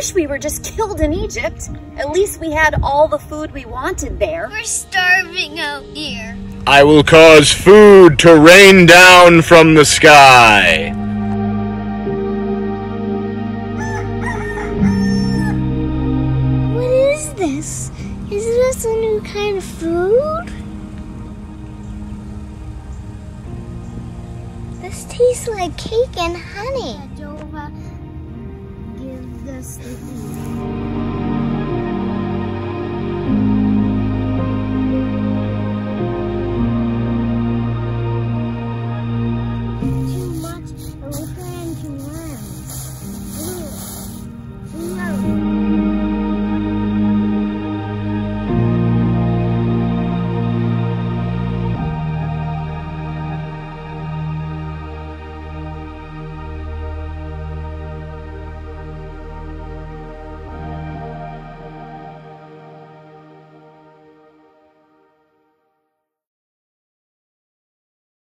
wish we were just killed in Egypt. At least we had all the food we wanted there. We're starving out here. I will cause food to rain down from the sky. What is this? Is this a new kind of food? This tastes like cake and honey. Jehovah, give us the food.